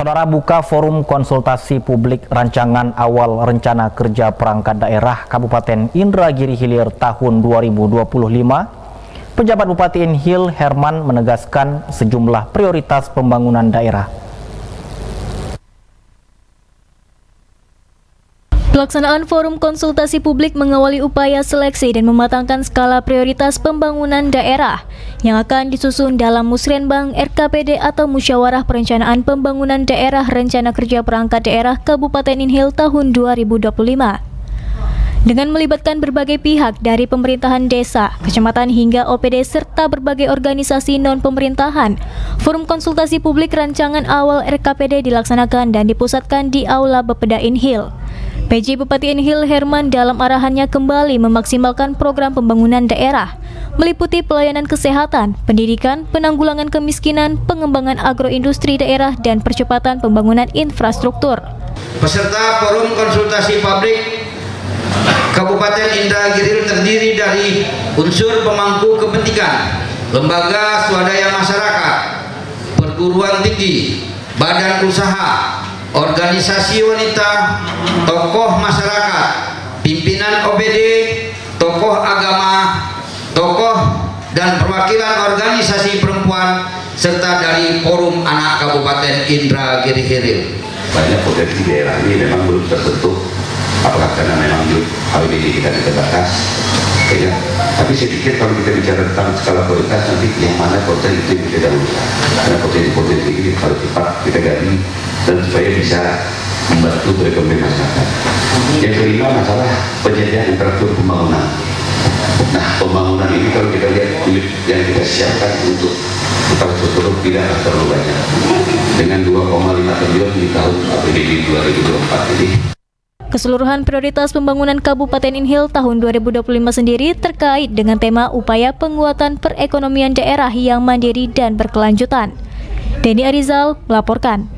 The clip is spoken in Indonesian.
Saudara, buka forum konsultasi publik rancangan awal rencana kerja perangkat daerah Kabupaten Indragiri Hilir tahun 2025. Penjabat Bupati Inhil Herman menegaskan sejumlah prioritas pembangunan daerah. Pelaksanaan forum konsultasi publik mengawali upaya seleksi dan mematangkan skala prioritas pembangunan daerah yang akan disusun dalam Musrenbang RKPD atau Musyawarah Perencanaan Pembangunan Daerah Rencana Kerja Perangkat Daerah Kabupaten Inhil tahun 2025. Dengan melibatkan berbagai pihak dari pemerintahan desa, kecamatan hingga OPD serta berbagai organisasi non-pemerintahan, forum konsultasi publik rancangan awal RKPD dilaksanakan dan dipusatkan di Aula Bapeda Inhil. PJ Bupati Inhil Herman dalam arahannya kembali memaksimalkan program pembangunan daerah, meliputi pelayanan kesehatan, pendidikan, penanggulangan kemiskinan, pengembangan agroindustri daerah, dan percepatan pembangunan infrastruktur. Peserta forum konsultasi publik Kabupaten Indragiri terdiri dari unsur pemangku kepentingan, lembaga swadaya masyarakat, perguruan tinggi, badan usaha, organisasi wanita, tokoh masyarakat, pimpinan OPD, tokoh agama, tokoh dan perwakilan organisasi perempuan, serta dari forum anak Kabupaten Indragiri Hilir. Banyak potensi daerah ini memang belum terbentuk, apakah karena memang APBD kita terbatas, ya. Tapi saya pikir kalau kita bicara tentang skala prioritas, nanti yang mana potensi itu kita dahulukan, karena potensi ini harus cepat kita gali dan supaya bisa membantu perekonomian masyarakat. Yang kelima, masalah penyediaan infrastruktur pembangunan. Nah, pembangunan ini kalau kita lihat yang kita siapkan untuk infrastruktur tidak terlalu banyak, dengan 2,5 triliun di tahun APBD 2024 ini. Keseluruhan prioritas pembangunan Kabupaten Inhil tahun 2025 sendiri terkait dengan tema upaya penguatan perekonomian daerah yang mandiri dan berkelanjutan. Denny Arizal melaporkan.